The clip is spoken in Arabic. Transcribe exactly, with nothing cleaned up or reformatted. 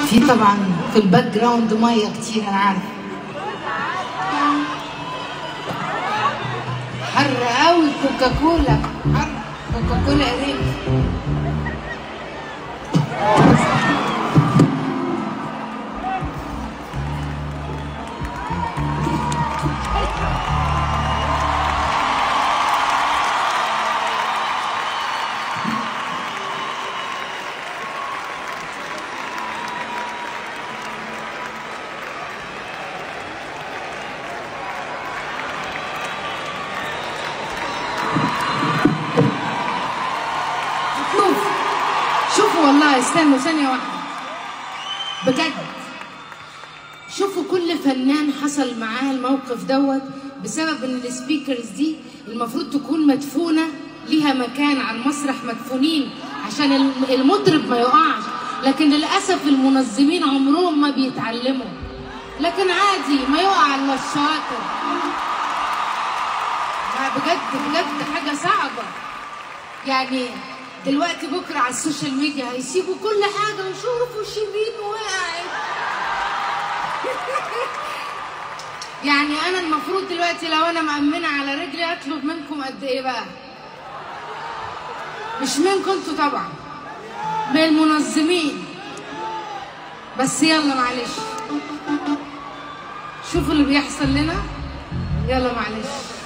في طبعا في الباك جراوند ميه كتير انا عارفه. حر قوي كوكاكولا، حر كوكاكولا يا ريت. والله استنوا ثانية واحدة بجد، شوفوا كل فنان حصل معاه الموقف دوت بسبب ان السبيكرز دي المفروض تكون مدفونة ليها مكان على المسرح، مدفونين عشان المطرب ما يقعش، لكن للأسف المنظمين عمرهم ما بيتعلموا، لكن عادي ما يقع الا الشاطر. بجد بجد حاجة صعبة يعني. دلوقتي بكره على السوشيال ميديا هيسيبوا كل حاجه ويشوفوا شيرين وقعت. يعني انا المفروض دلوقتي لو انا مأمنه على رجلي اطلب منكم قد ايه بقى؟ مش منكم انتوا طبعا، من المنظمين. بس يلا معلش، شوفوا اللي بيحصل لنا، يلا معلش.